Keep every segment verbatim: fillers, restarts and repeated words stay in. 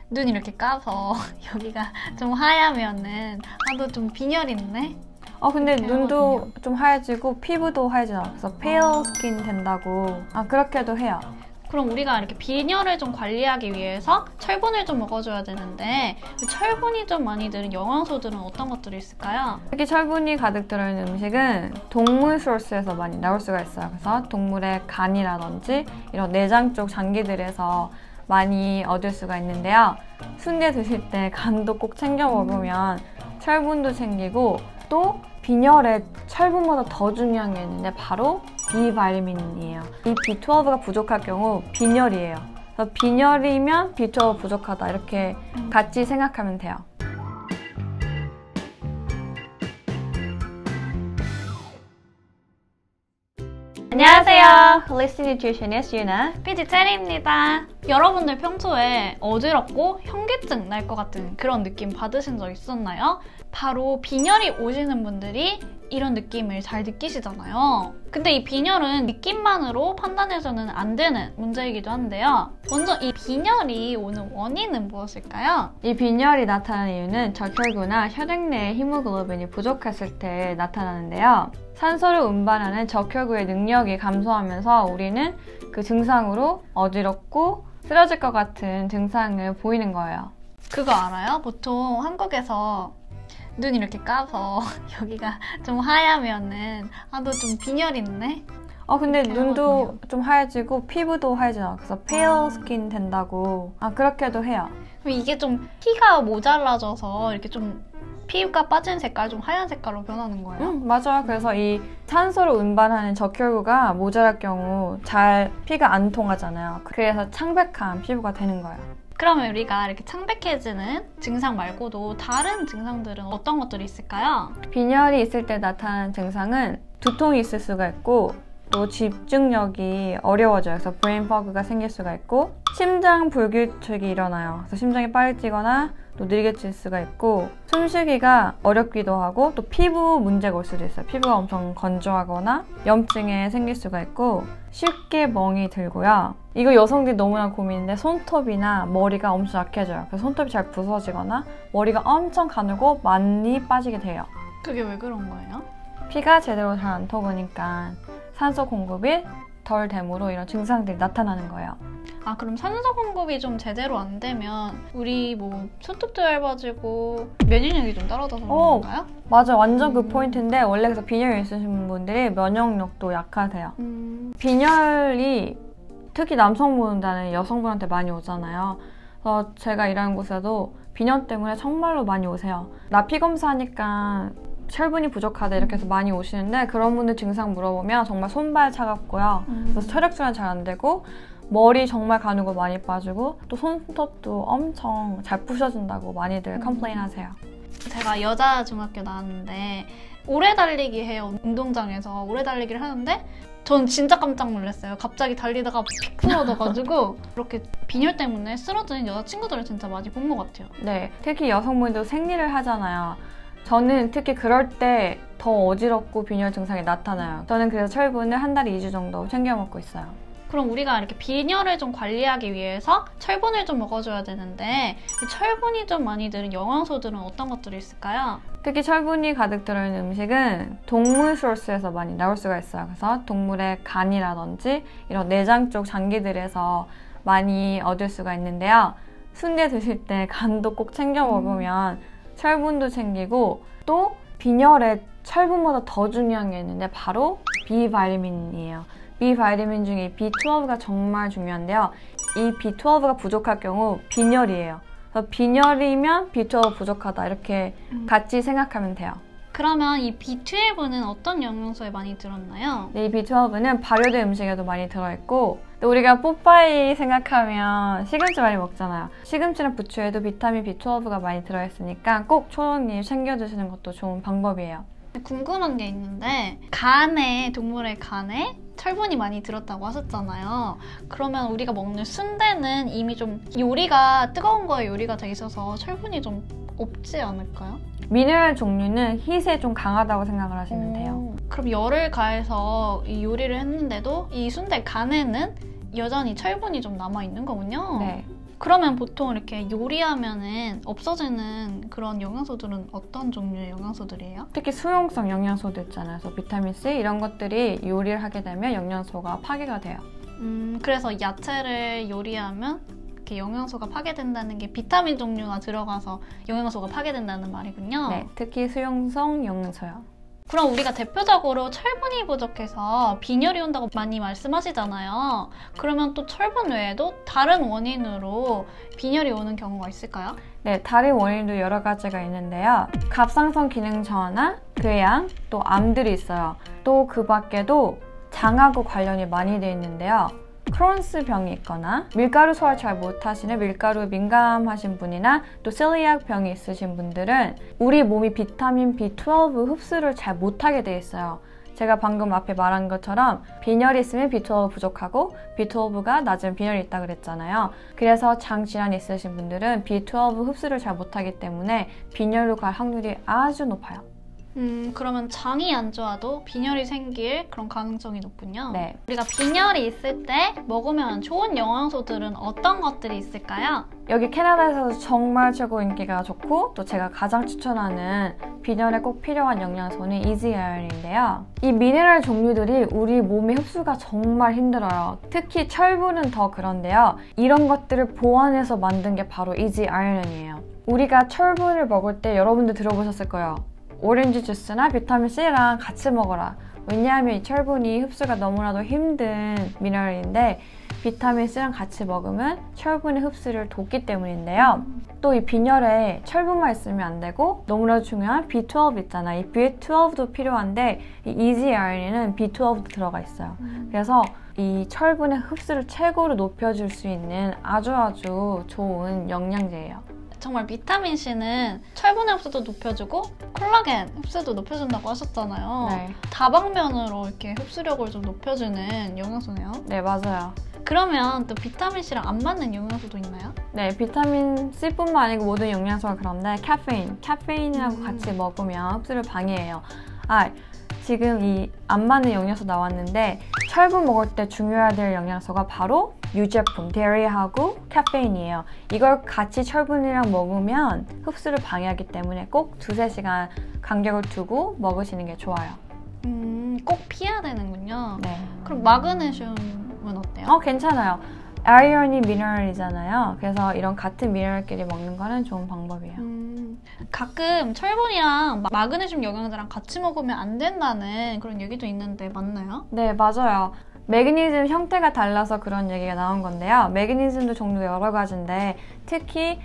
눈 이렇게 까서 여기가 좀 하얗면은 아, 너 좀 빈혈 있네? 어 근데 눈도 하거든요. 좀 하얘지고 피부도 하얘져요. 그래서 페일 스킨 된다고 아 그렇게도 해요. 그럼 우리가 이렇게 빈혈을 좀 관리하기 위해서 철분을 좀 먹어줘야 되는데 철분이 좀 많이 들은 영양소들은 어떤 것들이 있을까요? 특히 철분이 가득 들어있는 음식은 동물 소스에서 많이 나올 수가 있어요. 그래서 동물의 간이라든지 이런 내장 쪽 장기들에서 많이 얻을 수가 있는데요. 순대 드실 때 간도 꼭 챙겨 먹으면 철분도 챙기고 또 빈혈에 철분보다 더 중요한 게 있는데 바로 비바이타민이에요. 이 비 십이가 부족할 경우 빈혈이에요. 그래서 빈혈이면 비 십이 부족하다 이렇게 같이 생각하면 돼요. 안녕하세요. Holistic Nutritionist 유나 피디 체리입니다. 여러분들 평소에 어지럽고 현기증 날 것 같은 그런 느낌 받으신 적 있었나요? 바로 빈혈이 오시는 분들이 이런 느낌을 잘 느끼시잖아요. 근데 이 빈혈은 느낌만으로 판단해서는 안 되는 문제이기도 한데요. 먼저 이 빈혈이 오는 원인은 무엇일까요? 이 빈혈이 나타나는 이유는 적혈구나 혈액 내의 히모글로빈이 부족했을 때 나타나는데요. 산소를 운반하는 적혈구의 능력이 감소하면서 우리는 그 증상으로 어지럽고 쓰러질 것 같은 증상을 보이는 거예요. 그거 알아요? 보통 한국에서 눈 이렇게 까서 여기가 좀 하얗면은 아, 너 좀 빈혈 있네? 어 근데 눈도 하거든요. 좀 하얘지고 피부도 하얘져요. 그래서 페일 스킨 된다고 아 그렇게도 해요. 그럼 이게 좀 피가 모자라져서 이렇게 좀 피부가 빠진 색깔, 좀 하얀 색깔로 변하는 거예요? 응, 맞아요. 그래서 이 산소를 운반하는 적혈구가 모자랄 경우 잘 피가 안 통하잖아요. 그래서 창백한 피부가 되는 거예요. 그러면 우리가 이렇게 창백해지는 증상 말고도 다른 증상들은 어떤 것들이 있을까요? 빈혈이 있을 때 나타나는 증상은 두통이 있을 수가 있고 또 집중력이 어려워져요. 그래서 브레인 퍼그가 생길 수가 있고 심장 불규칙이 일어나요. 그래서 심장이 빨리 뛰거나 또 느리게 뛸 수가 있고 숨쉬기가 어렵기도 하고 또 피부 문제가 올 수도 있어요. 피부가 엄청 건조하거나 염증이 생길 수가 있고 쉽게 멍이 들고요. 이거 여성들이 너무나 고민인데 손톱이나 머리가 엄청 약해져요. 그래서 손톱이 잘 부서지거나 머리가 엄청 가늘고 많이 빠지게 돼요. 그게 왜 그런 거예요? 피가 제대로 잘 안 통하니까 산소 공급이 덜 됨으로 이런 증상들이 나타나는 거예요. 아, 그럼 산소 공급이 좀 제대로 안 되면 우리 뭐 손톱도 얇아지고 면역력이 좀 떨어져서 그런 오, 건가요? 맞아, 완전 그 음. 포인트인데 원래 그래서 빈혈이 있으신 분들이 면역력도 약하세요. 음. 빈혈이 특히 남성분보다는 여성분한테 많이 오잖아요. 그래서 제가 일하는 곳에도 빈혈 때문에 정말로 많이 오세요. 나 피 검사하니까 철분이 부족하다 이렇게 해서 많이 오시는데 그런 분들 증상 물어보면 정말 손발 차갑고요. 음. 그래서 혈액순환 잘 안 되고 머리 정말 가늘고 많이 빠지고 또 손톱도 엄청 잘 부셔진다고 많이들 음. 컴플레인 하세요. 제가 여자 중학교 나왔는데 오래 달리기 해요. 운동장에서 오래 달리기를 하는데 전 진짜 깜짝 놀랐어요. 갑자기 달리다가 픽 쓰러져가지고 이렇게 빈혈 때문에 쓰러지는 여자친구들을 진짜 많이 본 것 같아요. 네, 특히 여성분도 생리를 하잖아요. 저는 특히 그럴 때 더 어지럽고 빈혈 증상이 나타나요. 저는 그래서 철분을 한 달에 이 주 정도 챙겨 먹고 있어요. 그럼 우리가 이렇게 빈혈을 좀 관리하기 위해서 철분을 좀 먹어줘야 되는데 이 철분이 좀 많이 들은 영양소들은 어떤 것들이 있을까요? 특히 철분이 가득 들어있는 음식은 동물 소스에서 많이 나올 수가 있어요. 그래서 동물의 간이라든지 이런 내장 쪽 장기들에서 많이 얻을 수가 있는데요. 순대 드실 때 간도 꼭 챙겨 먹으면 철분도 챙기고 또 빈혈에 철분보다 더 중요한 게 있는데 바로 비바이타민이에요. 비바이타민 중에 비 십이가 정말 중요한데요. 이 비 십이가 부족할 경우 빈혈이에요. 그래서 빈혈이면 비 십이 부족하다 이렇게 음. 같이 생각하면 돼요. 그러면 이 비 십이는 어떤 영양소에 많이 들었나요? 네, 이 비 십이는 발효된 음식에도 많이 들어있고 또 우리가 뽀빠이 생각하면 시금치 많이 먹잖아요. 시금치나 부추에도 비타민 비 십이가 많이 들어있으니까 꼭 초록잎 챙겨 드시는 것도 좋은 방법이에요. 궁금한 게 있는데 간에, 동물의 간에 철분이 많이 들었다고 하셨잖아요. 그러면 우리가 먹는 순대는 이미 좀 요리가 뜨거운 거에 요리가 돼 있어서 철분이 좀 없지 않을까요? 미네랄 종류는 힛에 좀 강하다고 생각을 하시면 돼요. 오, 그럼 열을 가해서 이 요리를 했는데도 이 순대 간에는 여전히 철분이 좀 남아있는 거군요? 네. 그러면 보통 이렇게 요리하면은 없어지는 그런 영양소들은 어떤 종류의 영양소들이에요? 특히 수용성 영양소도 있잖아요. 그래서 비타민 C 이런 것들이 요리를 하게 되면 영양소가 파괴가 돼요. 음, 그래서 야채를 요리하면 이렇게 영양소가 파괴된다는 게 비타민 종류가 들어가서 영양소가 파괴된다는 말이군요. 네, 특히 수용성 영양소요. 그럼 우리가 대표적으로 철분이 부족해서 빈혈이 온다고 많이 말씀하시잖아요. 그러면 또 철분 외에도 다른 원인으로 빈혈이 오는 경우가 있을까요? 네, 다른 원인도 여러 가지가 있는데요. 갑상선 기능 저하나 궤양, 또 암들이 있어요. 또 그 밖에도 장하고 관련이 많이 돼 있는데요. 크론스 병이 있거나 밀가루 소화 잘 못하시는 밀가루에 민감하신 분이나 또 셀리악 병이 있으신 분들은 우리 몸이 비타민 비 십이 흡수를 잘 못하게 돼 있어요. 제가 방금 앞에 말한 것처럼 빈혈이 있으면 비 십이 부족하고 비 십이가 낮은 빈혈이 있다 그랬잖아요. 그래서 장 질환이 있으신 분들은 비 십이 흡수를 잘 못하기 때문에 빈혈로 갈 확률이 아주 높아요. 음, 그러면 장이 안 좋아도 빈혈이 생길 그런 가능성이 높군요. 네. 우리가 빈혈이 있을 때 먹으면 좋은 영양소들은 어떤 것들이 있을까요? 여기 캐나다에서도 정말 최고 인기가 좋고 또 제가 가장 추천하는 빈혈에 꼭 필요한 영양소는 이지 아연인데요. 이 미네랄 종류들이 우리 몸의 흡수가 정말 힘들어요. 특히 철분은 더 그런데요. 이런 것들을 보완해서 만든 게 바로 이지 아연이에요. 우리가 철분을 먹을 때 여러분들 들어보셨을 거예요. 오렌지 주스나 비타민 C랑 같이 먹어라. 왜냐하면 이 철분이 흡수가 너무나도 힘든 미네랄인데 비타민 C랑 같이 먹으면 철분의 흡수를 돕기 때문인데요. 또 이 빈혈에 철분만 있으면 안 되고 너무나도 중요한 비 십이 있잖아요. 이 비 십이도 필요한데 이 이지 아연에는 비 십이도 들어가 있어요. 그래서 이 철분의 흡수를 최고로 높여줄 수 있는 아주 아주 좋은 영양제예요. 정말 비타민C는 철분의 흡수도 높여주고 콜라겐 흡수도 높여준다고 하셨잖아요. 네. 다방면으로 이렇게 흡수력을 좀 높여주는 영양소네요. 네, 맞아요. 그러면 또 비타민C랑 안 맞는 영양소도 있나요? 네, 비타민 C뿐만 아니고 모든 영양소가 그런데 카페인, 카페인하고 음. 같이 먹으면 흡수를 방해해요. 아, 지금 이 안 맞는 영양소 나왔는데 철분 먹을 때 중요해야 될 영양소가 바로 유제품, 데이리하고 카페인이에요. 이걸 같이 철분이랑 먹으면 흡수를 방해하기 때문에 꼭 두세 시간 간격을 두고 먹으시는 게 좋아요. 음, 꼭 피해야 되는군요. 네. 그럼 마그네슘은 어때요? 어, 괜찮아요. 아이언이 미네랄이잖아요. 그래서 이런 같은 미네랄끼리 먹는 거는 좋은 방법이에요. 음, 가끔 철분이랑 마그네슘 영양제랑 같이 먹으면 안 된다는 그런 얘기도 있는데 맞나요? 네, 맞아요. 매그니즘 형태가 달라서 그런 얘기가 나온 건데요. 매그니즘도 종류가 여러 가지인데 특히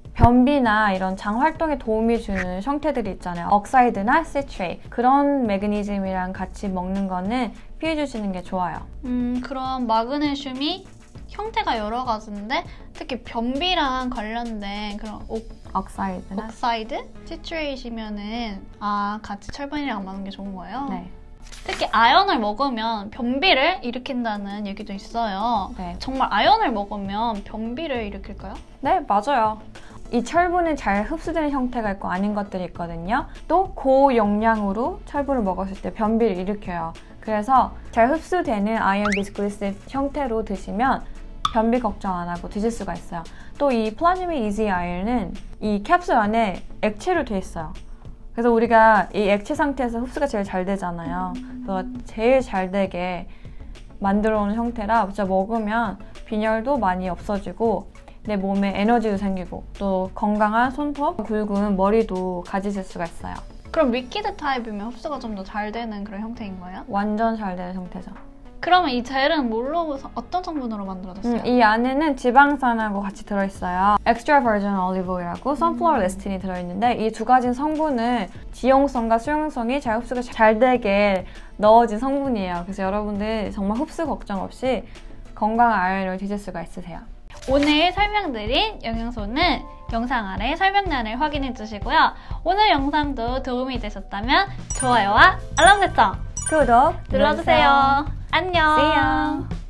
변비나 이런 장 활동에 도움이 주는 형태들이 있잖아요. 억사이드나 시트레이트. 그런 매그니즘이랑 같이 먹는 거는 피해 주시는 게 좋아요. 음, 그럼 마그네슘이 형태가 여러 가지인데 특히 변비랑 관련된 그런 옥, 억사이드나 옥사이드? 시트레이트이면은 아, 같이 철분이랑 맞는 게 좋은 거예요? 네. 특히 아연을 먹으면 변비를 일으킨다는 얘기도 있어요. 네. 정말 아연을 먹으면 변비를 일으킬까요? 네, 맞아요. 이 철분은 잘 흡수되는 형태가 있고 아닌 것들이 있거든요. 또 고용량으로 철분을 먹었을 때 변비를 일으켜요. 그래서 잘 흡수되는 아이언 비스클리스 형태로 드시면 변비 걱정 안 하고 드실 수가 있어요. 또 이 플라즈마 이지 아이언은 이 캡슐 안에 액체로 돼 있어요. 그래서 우리가 이 액체 상태에서 흡수가 제일 잘 되잖아요. 그래서 제일 잘 되게 만들어 놓은 형태라 진짜 먹으면 빈혈도 많이 없어지고 내 몸에 에너지도 생기고 또 건강한 손톱, 굵은 머리도 가지실 수가 있어요. 그럼 리퀴드 타입이면 흡수가 좀 더 잘 되는 그런 형태인 거예요? 완전 잘 되는 형태죠. 그러면 이 젤은 뭘로, 어떤 성분으로 만들어졌어요? 음, 이 안에는 지방산하고 같이 들어있어요. extra virgin olive oil하고 sunflower lecithin이 들어있는데 이 두 가지 성분은 지용성과 수용성이 잘 흡수가 잘 되게 넣어진 성분이에요. 그래서 여러분들 정말 흡수 걱정 없이 건강한 아이언을 드실 수가 있으세요. 오늘 설명드린 영양소는 영상 아래 설명란을 확인해 주시고요. 오늘 영상도 도움이 되셨다면 좋아요와 알람 설정 구독 눌러주세요. 안녕. See ya.